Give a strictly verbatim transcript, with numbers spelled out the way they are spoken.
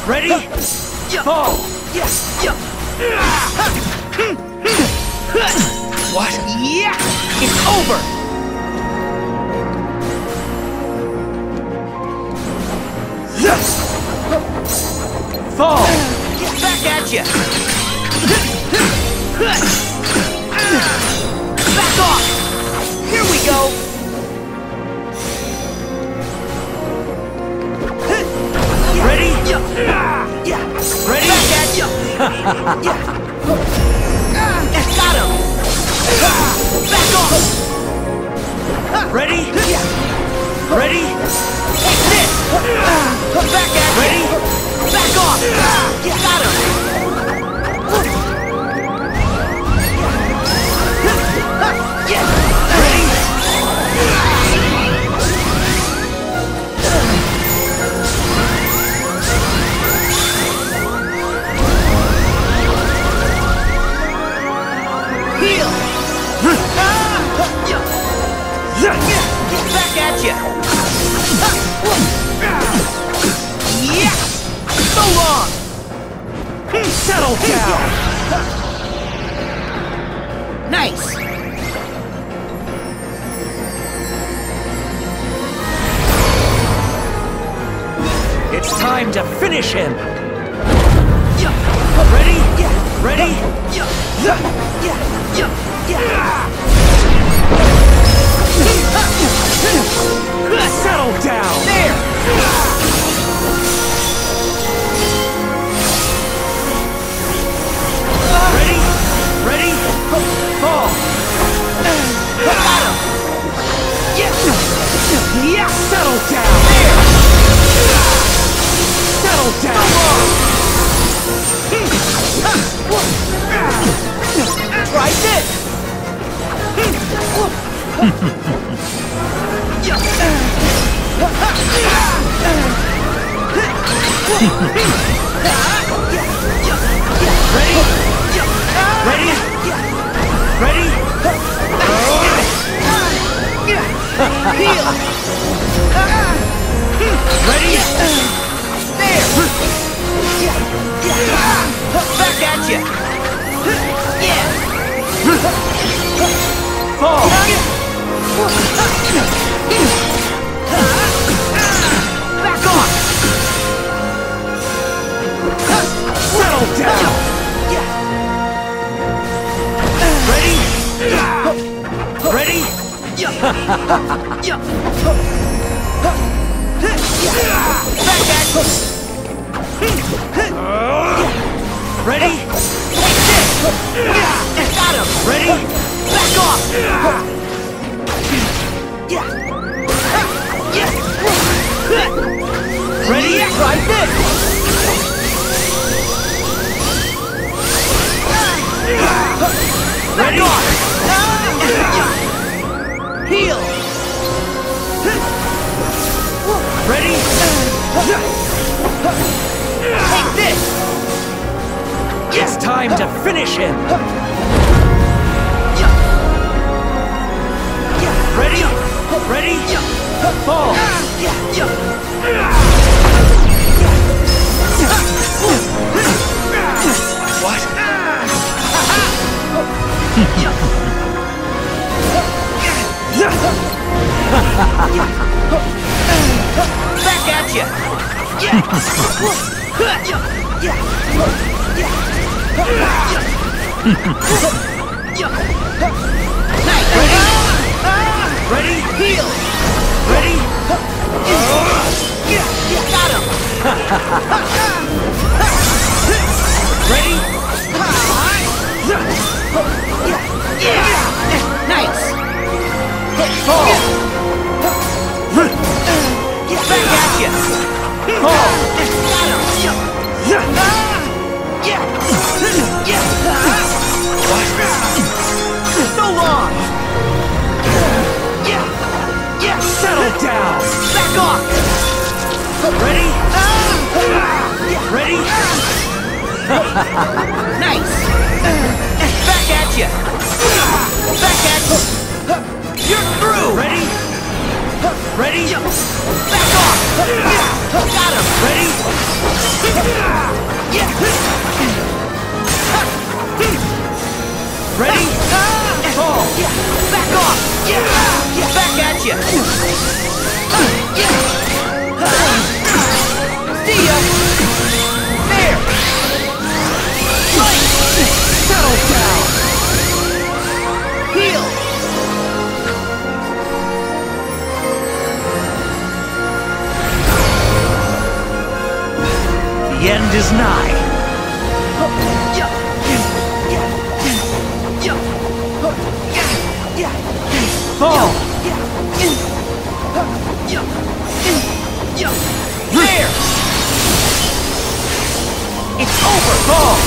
Ready? Fall! What? Yeah! It's over! Fall! Back at you! Back off! Here we go! Ready? Ready? Back at you! Got him! Back off! Ready? Ready? Take this! Back at you! Ready? Back off! Got him! Ready? Heal! Back at you! Yes! So long! Settle down! Nice! It's time to finish him! Ready? Ready? Settle down! There! Ready? Ready? Fall! Got him! Yeah! Settle down! There! Settle down! Try this! Ready? Ready? Ready? Heal! Ready? There! Back at you! Yeah! Fall! Back off! Settle down! Ready? Ready? Back at you! Ready? Take this! Got him! Ready? Back off! Ready? Try this! Ready? Heal! Ready? Take this! It's time to finish him! Ready? Ready? Fall! What? Back at you! Nice! Ready? Heal! Ready? Got him! Ready? Nice! Fall! Back at you! Fall! Got him! So long! Settle down! Back off! Ready? Ready? Nice! Back at you! Back at you! You're through! Ready? Ready? Back off! Got him! Ready? Ready? Fall! Back off! Back at you! See ya! There! Settle down! Heal! The end is nigh. Fall! There! It's over! Fall!